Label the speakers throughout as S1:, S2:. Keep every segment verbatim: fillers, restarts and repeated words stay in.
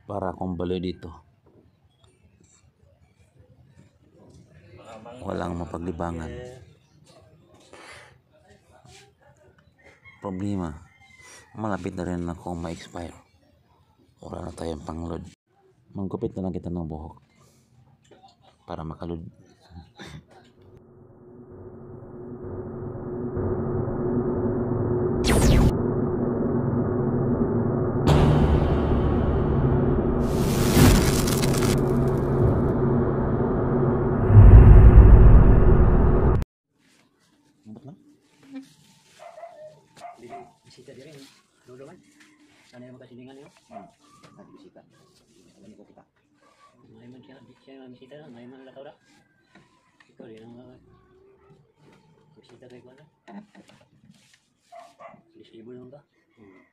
S1: para akong baloy dito. Walang mapaglibangan. Problema, malapit na rin ako ma-expire. Wala na tayong pang-load. Manggupit na lang kita ng buhok para makaload.
S2: Bisita din rin. Dulo man. Sana yung magkasilingan yun.
S1: Hmm. At bisita. Alam ko kita.
S2: May man siya. Siya yung bisita lang. May man lakaw na. Ikaw rin ang uh, bisita kayo ko na. Disable lang ba?
S1: Hmm.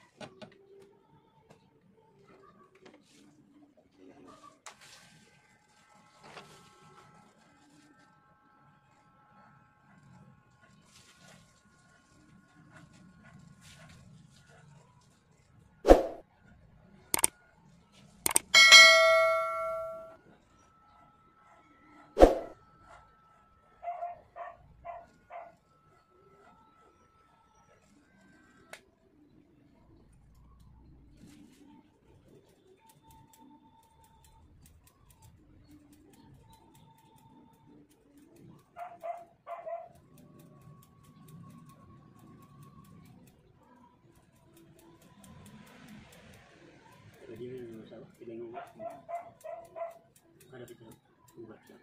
S2: Pwede mo yung masawa. Pwede mo nga. Ada kita. Ubat siya.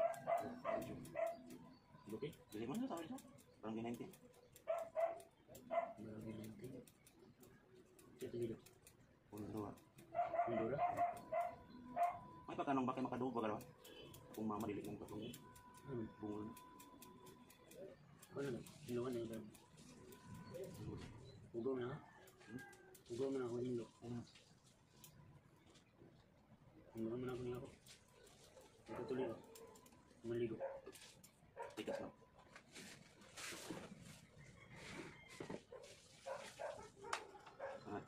S2: Okay?
S1: Bili mo na sa ito? Parang ginanti.
S2: Marami nanti. Ito dito.
S1: Puro dua.
S2: Mundura.
S1: May pagkanong bakit makadugo ba galaw? Kung mamadili ng patong
S2: Hmm.
S1: bungol.
S2: Ano na? Hinuan na yun. Ugom na ha? Ugom na ako hilo. Ugom na ako niya ako. Ito tuloy ako. Maligo.
S1: Tigas lang. Alright.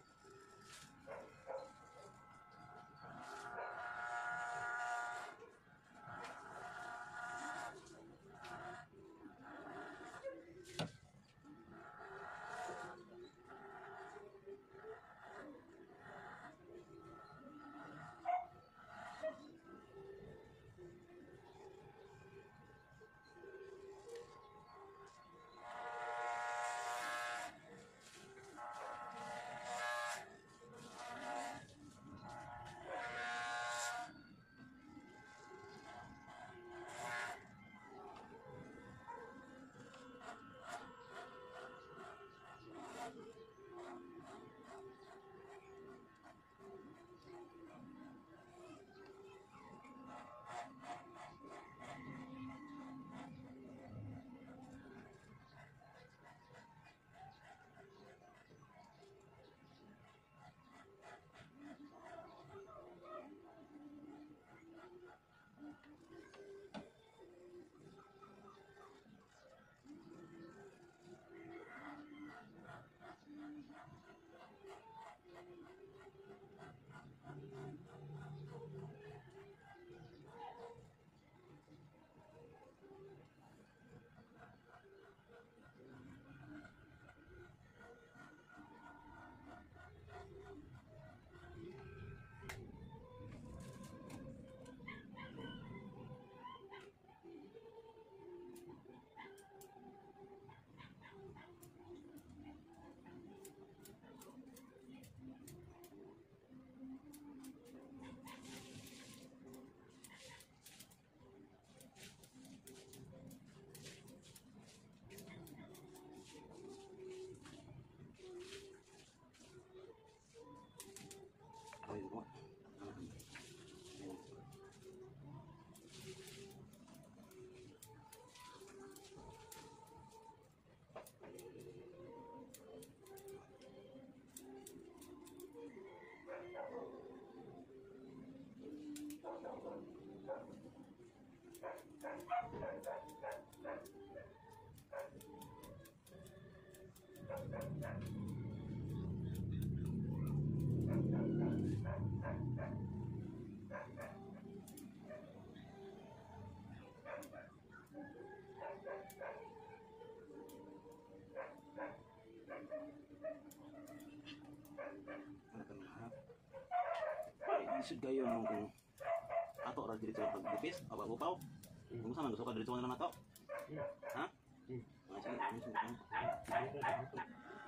S1: Isod kayo nung kung ato ra dito sa pagdipis, aba bupaw. Kung saan gusto ka dito na lang ato. Ha?
S2: Hmm.
S1: Ah, sige, ano sige.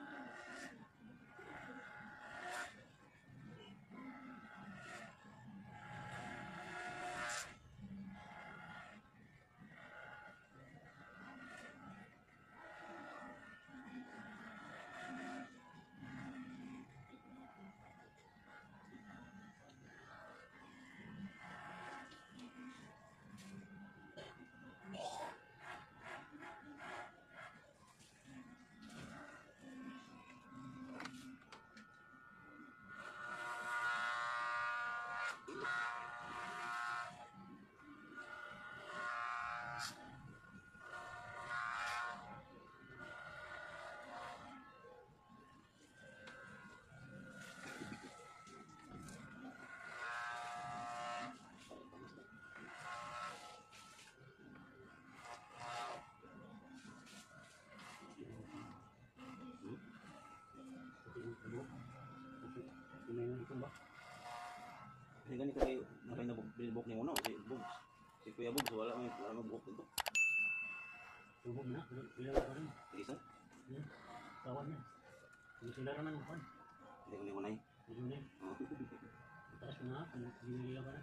S1: Kasi gani kay nakay na buhok ni uno si Bugs. Si Kuya Bugs wala may wala may buhok dito.
S2: Tubog na, ilang pa rin.
S1: Isa?
S2: Hmm. Kawan yan. Hindi sila naman ang pan.
S1: Hindi ko ni unay.
S2: Hindi na. Taas mo nga, hindi nila pa rin.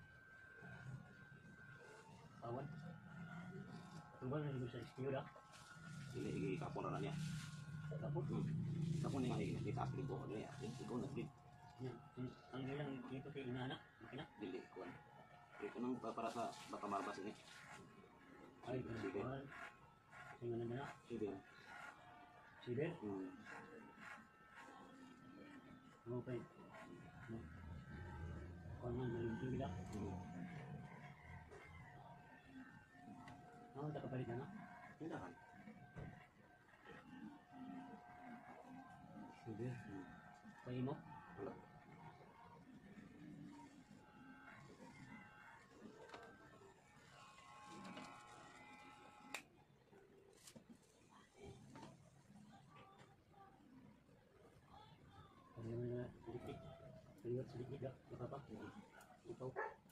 S2: Kawan. Tubal na dito sa istiyo
S1: Dili ikapon na niya.
S2: Kapot.
S1: Hmm. Kapon ni nga itaas ni buhok niya. Ikaw na din.
S2: Yan. Ang ilang dito kay inaanak. Makina.
S1: Dili kuan. Ito nang para sa baka marbas ini.
S2: Ay,
S1: Sige.
S2: kawan. Tingnan na na.
S1: Sige.
S2: Sige.
S1: Hmm.
S2: Okay. Kawan nga, malimting bila.
S1: Hmm.
S2: Ano, takapalit na na?
S1: Tindahan.
S2: Sige.
S1: Hmm.
S2: Kayo mo?
S1: Wala.
S2: Kaya mo na sedikit. Liwat sedikit lang. Nakapa. Ikaw.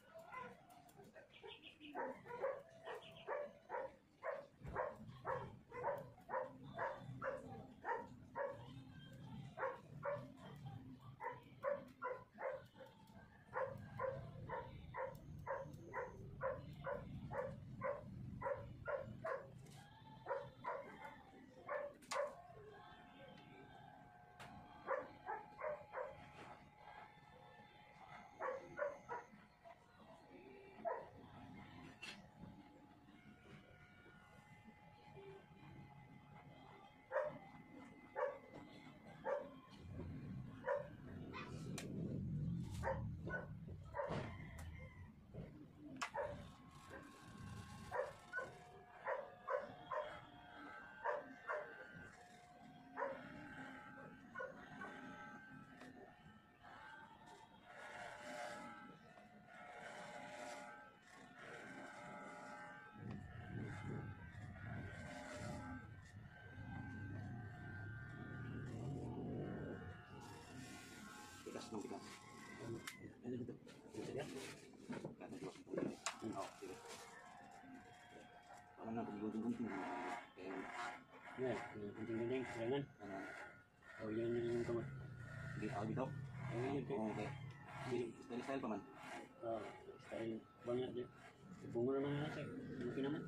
S2: Bigas ng bigas. Ano dito? Sige.
S1: Kaya dito. Oo, sige. Parang nga pag-gunting-gunting. Kaya,
S2: Yan. Kunting-kunting. Kailangan.
S1: ano,
S2: O yan yung kamot.
S1: hindi ako dito.
S2: Ay, yun,
S1: Oo, okay. Style- style- style pa man.
S2: Ah, style banyak dia. Bunga naman na siya. Mungkin naman.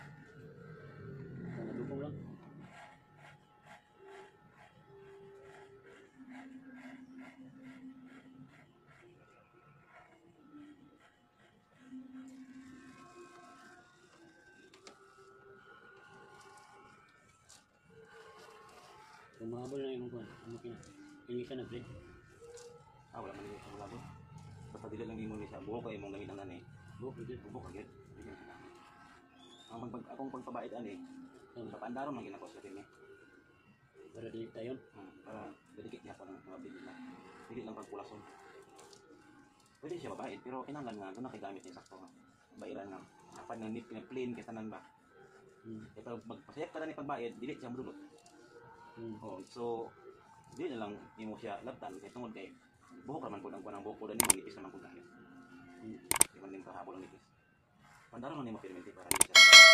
S2: Kung nadukong lang. Kung mahabol na yung kung mungkin. Hindi ka na break.
S1: Ah, wala man yung sa labo. Basta dili lang yung mga sa buhok kay mong gamitan ani.
S2: Buhok dito.
S1: Bubok agad. Bigyan sila. Ang pag akong pagpabait ani,
S2: Tama.
S1: sa pandaron man ginako sa kini.
S2: Para di tayo.
S1: Hmm, para dedikit niya ako ng mga bili na. Dili lang pagpulason. Pwede siya mabait, pero kinanglan nga doon nakigamit niya sakto nga. Bairan nga. Dapat nga nip na plain kay tanan ba.
S2: Hmm.
S1: Eh pag magpasayap ka na ni pagbayad, dili siya madulot.
S2: Hmm.
S1: Oh, so di na lang imo siya labtan kay tungod kay Buhok naman po ang kuha ng buhok po dahil manipis naman po dahil.
S2: Hmm.
S1: Di man din kahapon ang nipis. Pandaro lang din mo pirmente para hindi siya.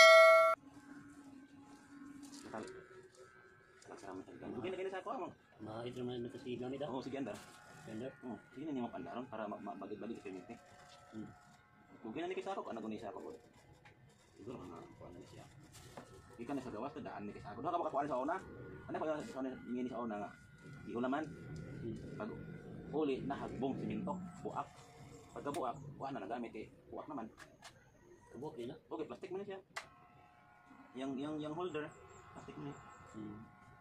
S1: Nakal. Nagsama sa ganun. Bugin na ganun sa ako mo.
S2: Mahit naman na kasi gamit ah.
S1: Oo, sige andar.
S2: Ganda.
S1: Oo, sige na niyo pandaron para mabagid-bagid sa pirmente.
S2: Hmm.
S1: Bugin na ni kisa ako, ano guni sa ako. Siguro mga kuha na siya. Ika na sa gawas to daan ni kisa ako. Doon ka makakuha sa una. Ano ko sa ingin sa una nga. Iho naman.
S2: Hmm.
S1: Pag uli nahagbong siminto, buak. Pagka buak, wala na nagamit eh. Buak naman.
S2: Kabok din ah.
S1: Okay, plastic mo na siya. Yang yang yang holder, plastic mo na.
S2: Hmm.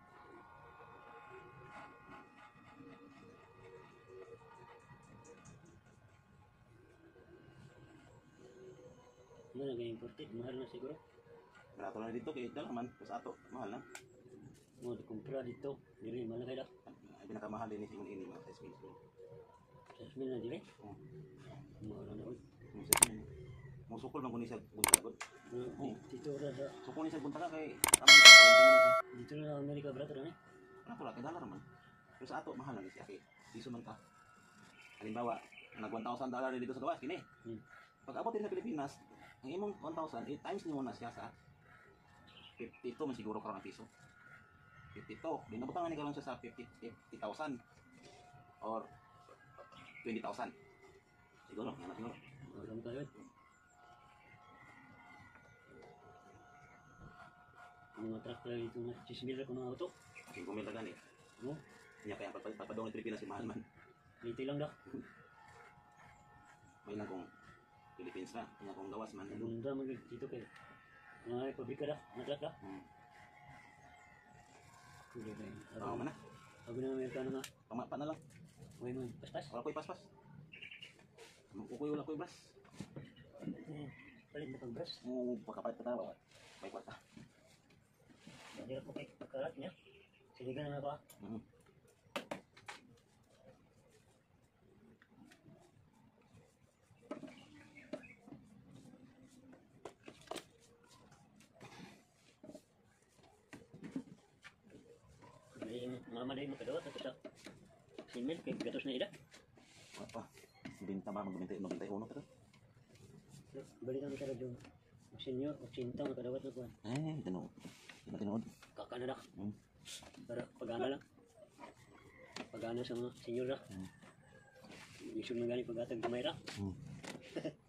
S2: Ano na ganyan imported? Mahal na siguro.
S1: Barato lang dito kay dala man, sa ato, mahal na.
S2: Mo dikumpra dito. Dili man na kaya.
S1: Ay pinakamahal din si ini mga sa space ko.
S2: Sa smil na dili.
S1: Oh,
S2: Mo na na.
S1: mo sukol man kuni sa buntagon.
S2: Oh. Dito ra sa
S1: Sukol ni sa buntaga kay amon sa quarantine.
S2: dito na Amerika brother na.
S1: Ano pala kay dala man. Pero sa ato mahal lang siya kay piso man ta. Halimbawa, nag one thousand dollar dito sa gawas kini.
S2: Hmm.
S1: Pag abot din sa Pilipinas, ang imong one thousand, eight times nimo na siya sa fifty-two man siguro karon ang piso. fifty-two. Di nabutangan ni karon siya sa fifty thousand or twenty thousand. Siguro, yan na siguro.
S2: Alam ka yun. Mga truck na dito na chismil ko mga auto.
S1: Kasi kumita gani.
S2: No?
S1: Niya kaya papadong ng Pilipinas si mahal man.
S2: Dito lang daw.
S1: May lang kung Philippines na, kanya kung gawas man.
S2: Bunda man dito kay mga pabrika dah, mga truck dah.
S1: Hmm.
S2: Kuya ba yun?
S1: Tama man na.
S2: Sabi ng Amerikano nga,
S1: Pamapa na lang.
S2: huwag mo, paspas.
S1: Wala ko'y paspas. Kukuy wala ko'y bras.
S2: Eh, palit na pag-brush.
S1: Mo pagkapalit pa tayo. May kwarta.
S2: Hindi ako kay pagkarat niya. Sige ka na ako ah.
S1: Mhm.
S2: Mamaday mo kadawat ako sa simil kay gatos na ida.
S1: Wala pa. Binta ba? Magbintay, magbintay uno pa to.
S2: Balikan ko sa radyo. Senyor, ochenta nga kadawat na kuhan.
S1: Eh, tinood. Hindi tinood.
S2: Kakana na.
S1: Hmm.
S2: Para pagana lang. Pagana sa mga senyor na.
S1: Hmm.
S2: Mission na galing pag-atag kumay ra.
S1: Hmm.